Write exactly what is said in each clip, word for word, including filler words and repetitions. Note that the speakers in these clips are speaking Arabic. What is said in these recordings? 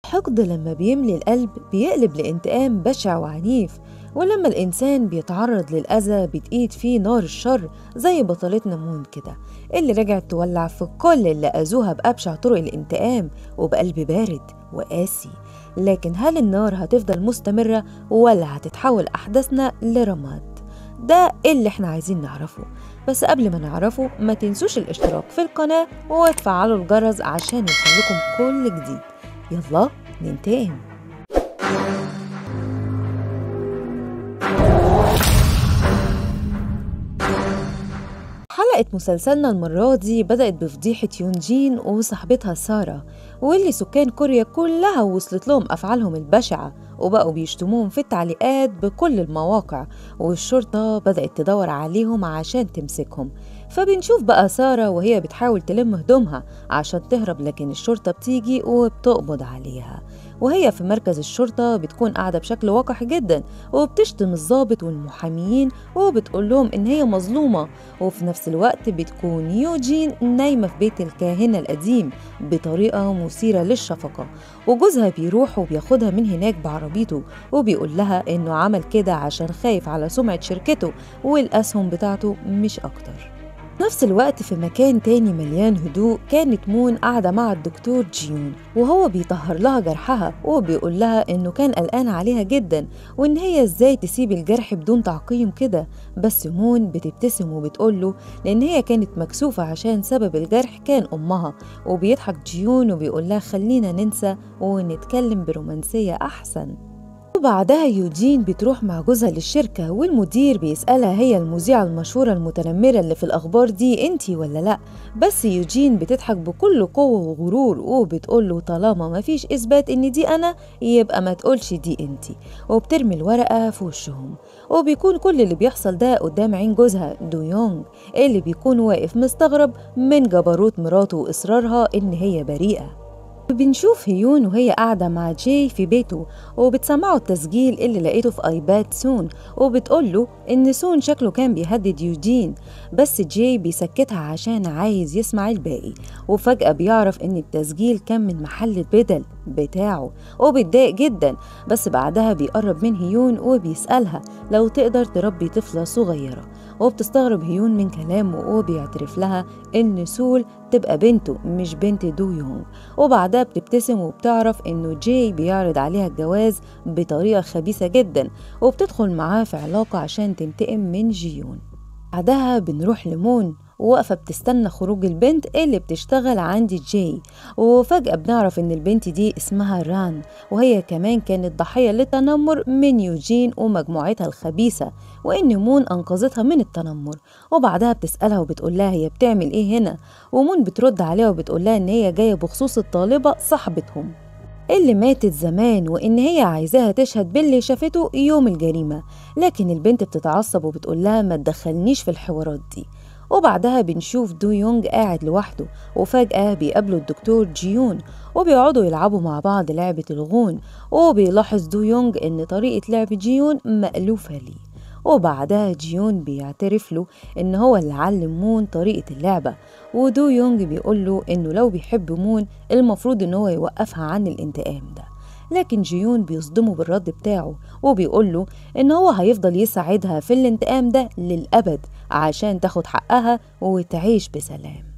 الحقد لما بيملي القلب بيقلب لانتقام بشع وعنيف، ولما الإنسان بيتعرض للأذى بتقيد فيه نار الشر زي بطلتنا مون كده، اللي رجعت تولع في كل اللي أذوها بأبشع طرق الانتقام وبقلب بارد وقاسي. لكن هل النار هتفضل مستمرة ولا هتتحول أحداثنا لرماد؟ ده اللي احنا عايزين نعرفه. بس قبل ما نعرفه ما تنسوش الاشتراك في القناة وتفعلوا الجرس عشان يوصلكم كل جديد. يلا ننتقم. حلقة مسلسلنا المرة دي بدأت بفضيحة يونجين وصاحبتها سارة، واللي سكان كوريا كلها وصلت لهم أفعالهم البشعة وبقوا بيشتموهم في التعليقات بكل المواقع، والشرطة بدأت تدور عليهم عشان تمسكهم. فبنشوف بقى سارة وهي بتحاول تلم هدومها عشان تهرب، لكن الشرطة بتيجي وبتقبض عليها. وهي في مركز الشرطة بتكون قاعدة بشكل وقح جدا وبتشتم الضابط والمحاميين وبتقول لهم إن هي مظلومة. وفي نفس الوقت بتكون يوجين نايمة في بيت الكاهنة القديم بطريقة مثيرة للشفقة، وجوزها بيروح وبياخدها من هناك بعربيته وبيقول لها إنه عمل كده عشان خايف على سمعة شركته والأسهم بتاعته مش أكتر. نفس الوقت في مكان تاني مليان هدوء كانت مون قاعدة مع الدكتور جيون وهو بيطهر لها جرحها وبيقول لها إنه كان قلقان عليها جدا وإن هي إزاي تسيب الجرح بدون تعقيم كده. بس مون بتبتسم وبتقوله لأن هي كانت مكسوفة عشان سبب الجرح كان أمها، وبيضحك جيون وبيقول لها خلينا ننسى ونتكلم برومانسية أحسن. وبعدها يوجين بتروح مع جوزها للشركة والمدير بيسألها هي المذيعة المشهورة المتنمرة اللي في الأخبار دي انتي ولا لأ؟ بس يوجين بتضحك بكل قوة وغرور وبتقوله طالما مفيش إثبات إن دي أنا يبقى ما تقولش دي انتي، وبترمي الورقة في وشهم. وبيكون كل اللي بيحصل ده قدام عين جوزها دو يونغ اللي بيكون واقف مستغرب من جبروت مراته وإصرارها إن هي بريئة. بنشوف هيون وهي قاعدة مع جاي في بيته وبتسمعوا التسجيل اللي لقيته في ايباد سون، وبتقوله ان سون شكله كان بيهدد يوجين، بس جاي بيسكتها عشان عايز يسمع الباقي. وفجأة بيعرف ان التسجيل كان من محل البدل بتاعه وبيتضايق جدا، بس بعدها بيقرب من هيون وبيسألها لو تقدر تربي طفلة صغيرة، وبتستغرب هيون من كلامه وبيعترف لها ان سول تبقى بنته مش بنت دو يونغ. وبعدها بتبتسم وبتعرف انه جاي بيعرض عليها الجواز بطريقة خبيثة جدا، وبتدخل معاه في علاقة عشان تنتقم من جيون. بعدها بنروح لمون وواقفة بتستنى خروج البنت اللي بتشتغل عند جاي، وفجأة بنعرف ان البنت دي اسمها ران، وهي كمان كانت ضحية للتنمر من يوجين ومجموعتها الخبيثة، وان مون انقذتها من التنمر. وبعدها بتسألها وبتقول لها هي بتعمل ايه هنا، ومون بترد عليها وبتقول لها ان هي جاية بخصوص الطالبة صاحبتهم اللي ماتت زمان وإن هي عايزاها تشهد باللي شافته يوم الجريمة. لكن البنت بتتعصب وبتقول لها ما تدخلنيش في الحوارات دي. وبعدها بنشوف دو يونغ قاعد لوحده، وفجأة بيقابلوا الدكتور جيون وبيقعدوا يلعبوا مع بعض لعبة الغون، وبيلاحظ دو يونغ إن طريقة لعب جيون مألوفة ليه. وبعدها جيون بيعترف له إن هو اللي علم مون طريقة اللعبة، ودو يونغ بيقول له إنه لو بيحب مون المفروض إن هو يوقفها عن الانتقام ده. لكن جيون بيصدمه بالرد بتاعه وبيقول له إن هو هيفضل يساعدها في الانتقام ده للأبد عشان تاخد حقها وتعيش بسلام.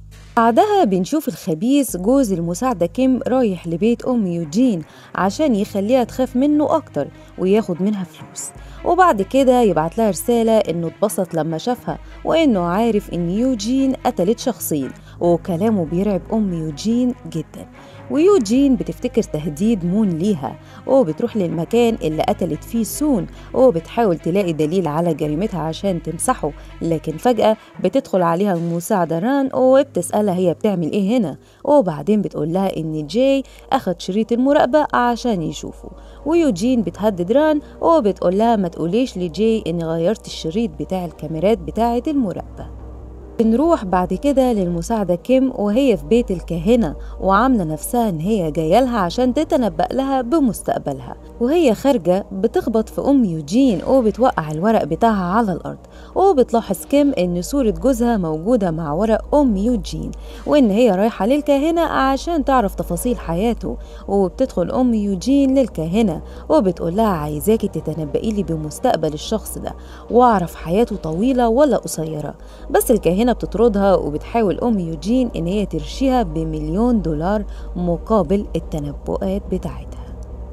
بعدها بنشوف الخبيث جوز المساعدة كيم رايح لبيت أم يوجين عشان يخليها تخاف منه أكتر وياخد منها فلوس، وبعد كده يبعت لها رسالة إنه اتبسط لما شافها وإنه عارف إن يوجين قتلت شخصين، وكلامه بيرعب أم يوجين جدا. ويوجين بتفتكر تهديد مون ليها وبتروح للمكان اللي قتلت فيه سون وبتحاول تلاقي دليل على جريمتها عشان تمسحه، لكن فجأة بتدخل عليها المساعدة ران وبتسألها هي بتعمل ايه هنا، وبعدين بتقول لها ان جاي اخد شريط المراقبة عشان يشوفه. ويوجين بتهدد ران وبتقول لها ما تقوليش لجاي اني غيرت الشريط بتاع الكاميرات بتاعة المراقبة. بنروح بعد كده للمساعدة كيم وهي في بيت الكاهنة وعاملة نفسها إن هي جاية لها عشان تتنبأ لها بمستقبلها، وهي خارجة بتخبط في أم يوجين وبتوقع الورق بتاعها على الأرض، وبتلاحظ كيم إن صورة جوزها موجودة مع ورق أم يوجين وإن هي رايحة للكاهنة عشان تعرف تفاصيل حياته. وبتدخل أم يوجين للكاهنة وبتقول لها عايزاكي تتنبئي لي بمستقبل الشخص ده وأعرف حياته طويلة ولا قصيرة. بس الكاهنة بتطردها وبتحاول أم يوجين إن هي ترشيها بمليون دولار مقابل التنبؤات بتاعتها.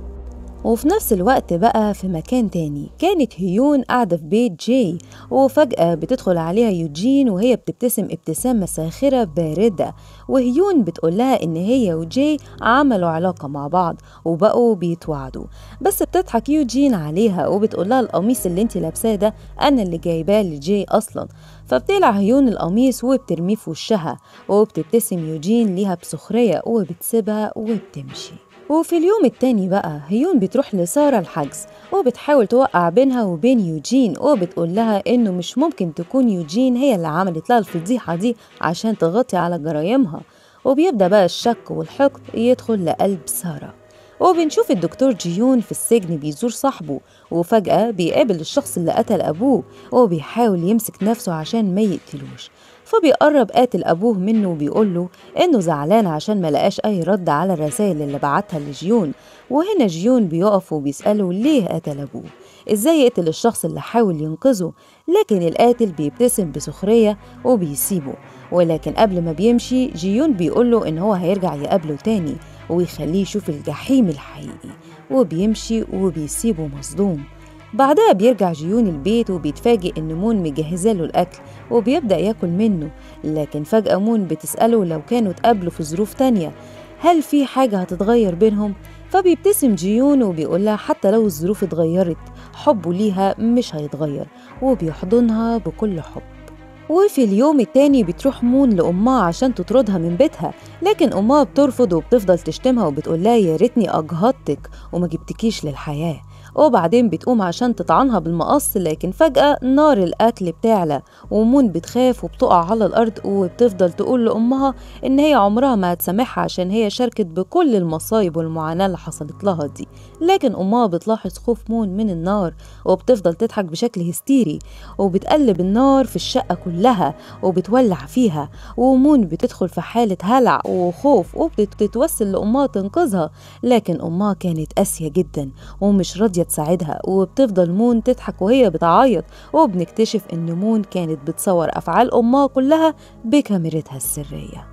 وفي نفس الوقت بقى في مكان تاني كانت هيون قاعدة في بيت جاي، وفجأة بتدخل عليها يوجين وهي بتبتسم ابتسامة ساخرة باردة، وهيون بتقول لها إن هي وجاي عملوا علاقة مع بعض وبقوا بيتوعدوا. بس بتضحك يوجين عليها وبتقول لها القميص اللي انت لابساه ده أنا اللي جايباه لجاي أصلا. فبتقلع هيون القميص وبترميه في وشها، وبتبتسم يوجين ليها بسخرية وبتسيبها وبتمشي. وفي اليوم التاني بقى هيون بتروح لسارة الحجز وبتحاول توقع بينها وبين يوجين، وبتقول لها إنه مش ممكن تكون يوجين هي اللي عملت لها الفضيحة دي عشان تغطي على جرايمها. وبيبدأ بقى الشك والحقد يدخل لقلب سارة. وبنشوف الدكتور جيون في السجن بيزور صاحبه، وفجأة بيقابل الشخص اللي قتل أبوه وبيحاول يمسك نفسه عشان ما يقتلوش. فبيقرب قاتل أبوه منه وبيقوله إنه زعلان عشان ما لقاش أي رد على الرسائل اللي بعتها لجيون. وهنا جيون بيقف وبيسأله ليه قتل أبوه، إزاي يقتل الشخص اللي حاول ينقذه. لكن القاتل بيبتسم بسخرية وبيسيبه، ولكن قبل ما بيمشي جيون بيقوله إن هو هيرجع يقابله تاني ويخليه يشوف الجحيم الحقيقي، وبيمشي وبيسيبه مصدوم. بعدها بيرجع جيون البيت وبيتفاجئ إن مون مجهزة له الأكل وبيبدأ ياكل منه. لكن فجأة مون بتسأله لو كانوا اتقابلوا في ظروف تانية هل في حاجة هتتغير بينهم؟ فبيبتسم جيون وبيقول لها حتى لو الظروف اتغيرت حبه ليها مش هيتغير، وبيحضنها بكل حب. وفي اليوم التاني بتروح مون لأمها عشان تطردها من بيتها، لكن أمها بترفض وبتفضل تشتمها وبتقول لها يا ريتني أجهضتك وما جبتكيش للحياة. وبعدين بتقوم عشان تطعنها بالمقص، لكن فجأة نار الأكل بتعلى ومون بتخاف وبتقع على الأرض، وبتفضل تقول لأمها إن هي عمرها ما هتسامحها عشان هي شاركت بكل المصايب والمعاناة اللي حصلت لها دي. لكن أمها بتلاحظ خوف مون من النار وبتفضل تضحك بشكل هستيري، وبتقلب النار في الشقة كلها وبتولع فيها. ومون بتدخل في حالة هلع وخوف وبتتوسل لأمها تنقذها، لكن أمها كانت قاسية جدا ومش راضية تساعدها، وبتفضل مون تضحك وهي بتعيط. وبنكتشف إن مون كانت بتصور أفعال أمها كلها بكاميرتها السرية.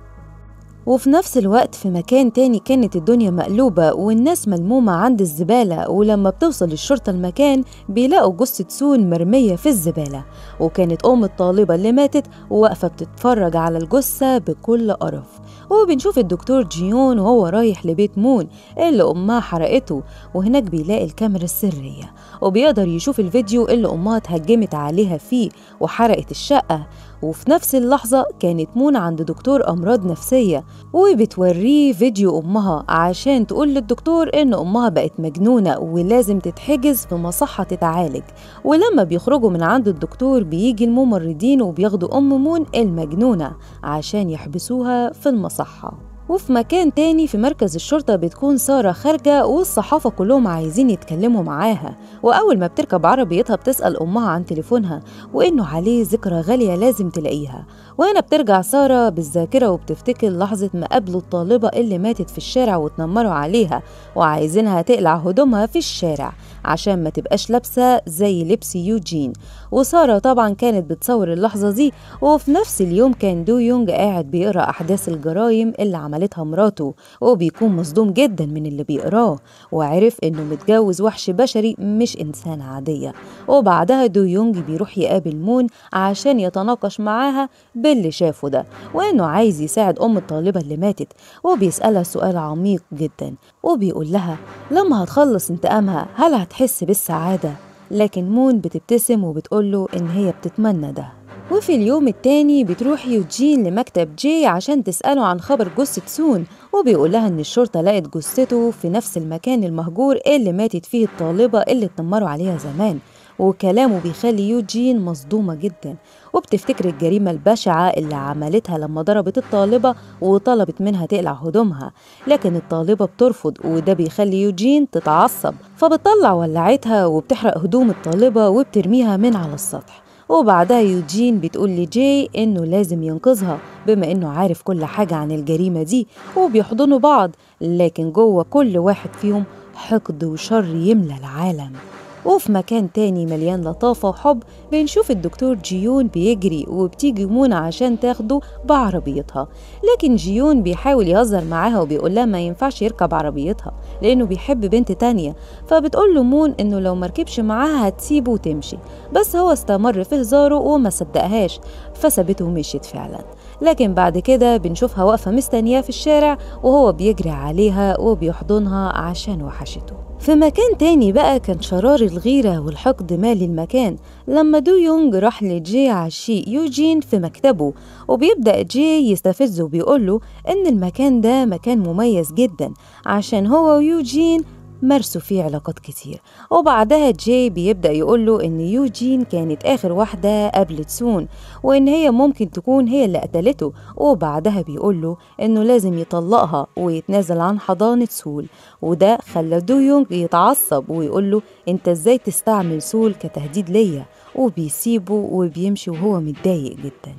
وفي نفس الوقت في مكان تاني كانت الدنيا مقلوبة والناس ملمومة عند الزبالة، ولما بتوصل الشرطة المكان بيلاقوا جثة سون مرمية في الزبالة، وكانت أم الطالبة اللي ماتت واقفة بتتفرج على الجثة بكل قرف. وبنشوف الدكتور جيون وهو رايح لبيت مون اللي أمها حرقته، وهناك بيلاقي الكاميرا السرية وبيقدر يشوف الفيديو اللي أمها اتهجمت عليها فيه وحرقت الشقة. وفي نفس اللحظة كانت مون عند دكتور أمراض نفسية وبتوريه فيديو أمها عشان تقول للدكتور إن أمها بقت مجنونة ولازم تتحجز في مصحة تتعالج. ولما بيخرجوا من عند الدكتور بيجي الممرضين وبياخدوا أم مون المجنونة عشان يحبسوها في المصحة. وفي مكان تاني في مركز الشرطة بتكون سارة خارجة والصحافة كلهم عايزين يتكلموا معاها، وأول ما بتركب عربيتها بتسأل أمها عن تليفونها وإنه عليه ذكرى غالية لازم تلاقيها. وهنا بترجع سارة بالذاكرة وبتفتكر لحظة ما قابلوا الطالبة اللي ماتت في الشارع وتنمروا عليها وعايزينها تقلع هدومها في الشارع عشان ما تبقاش لابسة زي لبس يوجين. وسارة طبعا كانت بتصور اللحظة دي، وفي نفس اليوم كان دو يونج قاعد بيقرأ أحداث الجرائم اللي عملتها مراته، وبيكون مصدوم جدا من اللي بيقراه وعرف إنه متجوز وحش بشري مش إنسانة عادية. وبعدها دو يونج بيروح يقابل مون عشان يتناقش معاها باللي شافه ده وإنه عايز يساعد أم الطالبة اللي ماتت، وبيسألها سؤال عميق جدا وبيقول لها لما هتخلص انتقامها هل هتحس بالسعادة؟ لكن مون بتبتسم وبتقوله إن هي بتتمنى ده. وفي اليوم التاني بتروح يوجين لمكتب جاي عشان تسأله عن خبر جثة سون، وبيقول لها إن الشرطة لقت جثته في نفس المكان المهجور اللي ماتت فيه الطالبة اللي اتنمروا عليها زمان. وكلامه بيخلي يوجين مصدومة جدا، وبتفتكر الجريمة البشعة اللي عملتها لما ضربت الطالبة وطلبت منها تقلع هدومها، لكن الطالبة بترفض، وده بيخلي يوجين تتعصب، فبتطلع ولعتها وبتحرق هدوم الطالبة وبترميها من على السطح. وبعدها يوجين بتقول لجاي إنه لازم ينقذها بما إنه عارف كل حاجة عن الجريمة دي، وبيحضنوا بعض، لكن جوه كل واحد فيهم حقد وشر يملى العالم. وفي مكان تاني مليان لطافة وحب بنشوف الدكتور جيون بيجري، وبتيجي منى عشان تاخده بعربيتها، لكن جيون بيحاول يهزر معاها وبيقول لها ما ينفعش يركب عربيتها لأنه بيحب بنت تانية، فبتقول له مون إنه لو مركبش معاها هتسيبه وتمشي، بس هو استمر في هزاره وما صدقهاش فسابته ومشيت فعلا. لكن بعد كده بنشوفها واقفة مستنياه في الشارع وهو بيجري عليها وبيحضنها عشان وحشته. في مكان تاني بقى كان شرار الغيرة والحقد مالي المكان لما دو يونج راح لجي عشيق يوجين في مكتبه، وبيبدأ جي يستفزه وبيقوله إن المكان ده مكان مميز جدا عشان هو ويوجين مارسوا فيه علاقات كتير. وبعدها جاي بيبدأ يقوله إن يوجين كانت آخر واحدة قابلت سون، وإن هي ممكن تكون هي اللي قتلته، وبعدها بيقوله إنه لازم يطلقها ويتنازل عن حضانة سول، وده خلى دو يونج يتعصب ويقوله أنت إزاي تستعمل سول كتهديد ليا، وبيسيبه وبيمشي وهو متضايق جدا.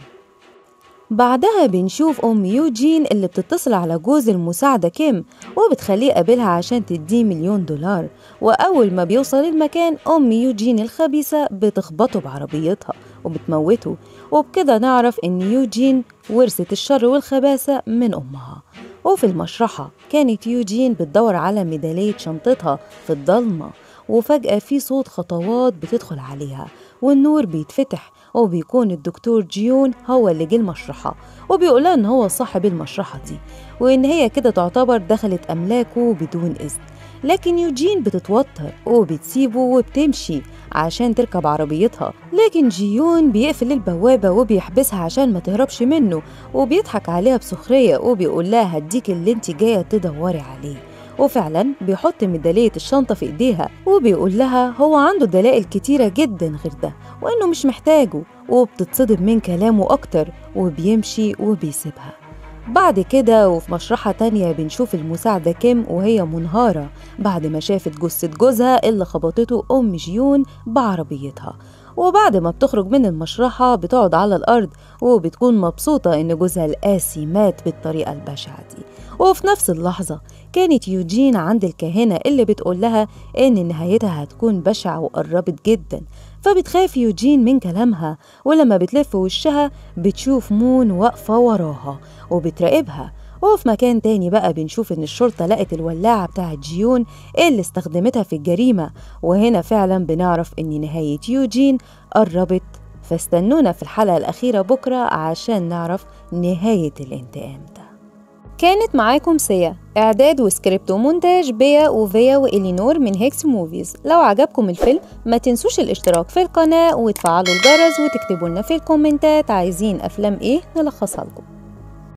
بعدها بنشوف أم يوجين اللي بتتصل على جوز المساعدة كيم وبتخليه قابلها عشان تديه مليون دولار، وأول ما بيوصل المكان أم يوجين الخبيثة بتخبطه بعربيتها وبتموته، وبكده نعرف إن يوجين ورثت الشر والخباثة من أمها. وفي المشرحة كانت يوجين بتدور على ميدالية شنطتها في الضلمة، وفجأة في صوت خطوات بتدخل عليها والنور بيتفتح، وبيكون الدكتور جيون هو اللي جه المشرحة وبيقولها إن هو صاحب المشرحة دي، وإن هي كده تعتبر دخلت أملاكه بدون إذن. لكن يوجين بتتوتر وبتسيبه وبتمشي عشان تركب عربيتها، لكن جيون بيقفل البوابة وبيحبسها عشان ما تهربش منه، وبيضحك عليها بسخرية وبيقول لها هديك اللي انت جاية تدوري عليه. وفعلا بيحط ميدالية الشنطة في ايديها وبيقول لها هو عنده دلائل كتيرة جدا غير ده وانه مش محتاجه، وبتتصدم من كلامه اكتر وبيمشي وبيسيبها. بعد كده وفي مشرحة تانية بنشوف المساعدة كيم وهي منهارة بعد ما شافت جثة جوزها اللي خبطته أم جيون بعربيتها، وبعد ما بتخرج من المشرحة بتقعد على الأرض وبتكون مبسوطة إن جوزها القاسي مات بالطريقة البشعة دي. وفي نفس اللحظة كانت يوجين عند الكاهنة اللي بتقول لها إن نهايتها هتكون بشعة وقربت جدا، فبتخاف يوجين من كلامها، ولما بتلف وشها بتشوف مون واقفة وراها وبتراقبها. وفي مكان تاني بقى بنشوف إن الشرطة لقت الولاعة بتاعت جيون اللي استخدمتها في الجريمة، وهنا فعلا بنعرف إن نهاية يوجين قربت، فاستنونا في الحلقة الأخيرة بكرة عشان نعرف نهاية الانتقام ده. كانت معاكم سيا، إعداد وسكريبت ومونتاج بيا وفيا وإلينور من هيكس موفيز. لو عجبكم الفيلم ما تنسوش الاشتراك في القناة وتفعلوا الجرس وتكتبوا لنا في الكومنتات عايزين أفلام إيه نلخصها لكم.